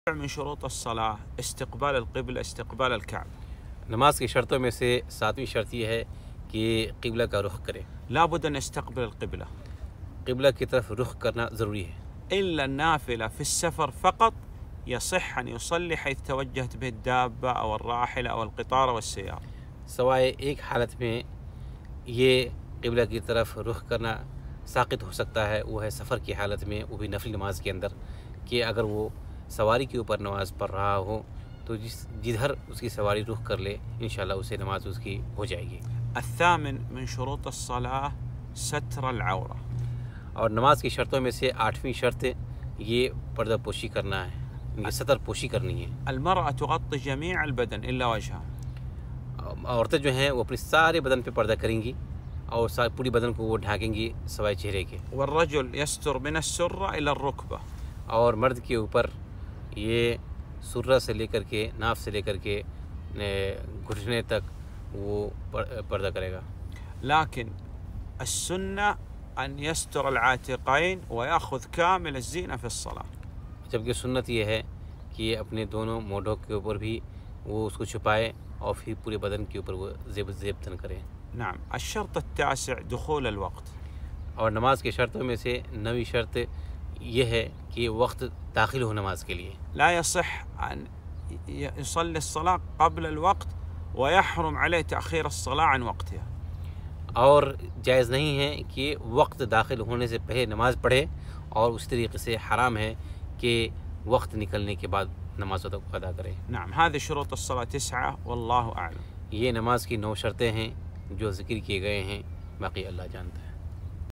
من شروط الصلاة استقبال القبلة استقبال الكعبة. نماز کی شرطوں میں سے 7ویں شرط یہ ہے کہ قبلہ کا رخ کرے. لابد أن يستقبل القبلة. قبلہ کی طرف رخ کرنا ضروری ہے. إلا النافلة في السفر فقط يصح أن يصلي حيث توجهت به الدابة أو الراحلة أو القطار والسيارة. سوائے ایک حالت میں یہ قبلہ کی طرف رخ کرنا ساقط ہو سکتا ہے، وہ ہے سفر کی حالت میں، وہ بھی نفل نماز کے اندر، کہ اگر وہ سواری کے اوپر نماز پڑھ رہا ہو تو جدھر اس کی سواری رخ کر لے انشاءاللہ اسے نماز اس کی ہو جائے گی. الثامن من شروط الصلاة ستر العورة. اور نماز کی شرطوں میں سے 8ویں شرط یہ پردہ پوشی کرنا ہے، یہ ستر پوشی کرنی ہے. المرأة تغطي جميع البدن إلا وجهها. عورتیں جو ہیں وہ اپنے سارے بدن پہ پردہ کریں گی اور پوری بدن کو وہ ڈھانکیں گی سوائے چہرے کے. والرجل يستر من السرة إلى الركبة. اور مرد کے اوپر یہ سرہ سے لے کر کے ناف سے لے کر کے گھٹنے تک وہ پردہ کرے گا. لكن السنة أن يستر العاتقين ويأخذ كامل الزينة في الصلاة. جبکہ سنت یہ ہے کہ اپنے دونوں موڈوں کے اوپر بھی وہ اس کو چھپائے اور پھر پورے بدن کے اوپر وہ زیب تن کرے. نعم. الشرط التاسع دخول الوقت. اور نماز کے شرطوں میں سے 9ویں شرط یہ ہے کہ وقت داخل ہو نماز کے لیے. لا يصح أن يصلي الصلاة قبل الوقت ويحرم عليه تأخير الصلاة عن وقتها. اور جائز نہیں ہے کہ وقت داخل ہونے سے پہلے نماز پڑھے، اور اس طریقے سے حرام ہے کہ وقت نکلنے کے بعد نماز ادا کرے. نعم. هذه شروط الصلاة 9 والله أعلم. یہ نماز کی 9 شرطیں ہیں جو ذکر کیے گئے ہیں، باقی اللہ جانتا ہے.